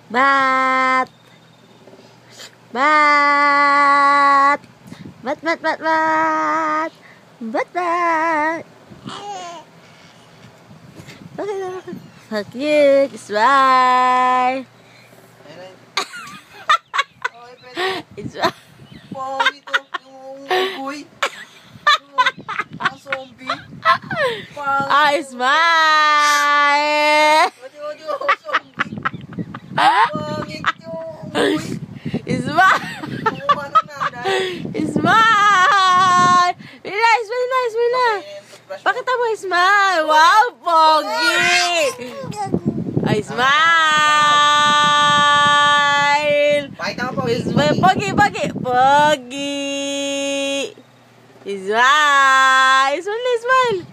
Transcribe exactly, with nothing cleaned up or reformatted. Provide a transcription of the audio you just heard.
Bat! Bat! Bat, bat, bat, bat! Bat, bat! Bakit, bakit? Bakit? Smile! Smile! Pangit to. Yung ugoy. Yung zombie. Pangit. Ah, smile! Wadi, wadi, oh, zombie. Pangit yung ugoy. Smile! Kumana na, dahil. Smile! Mila, smile na, smile na. Pakita mo, smile. Wow, pogi! Ay, smile! Pakita mo, pogi. Smile, pogi, pogi. Pogi! Smile! Smile, smile.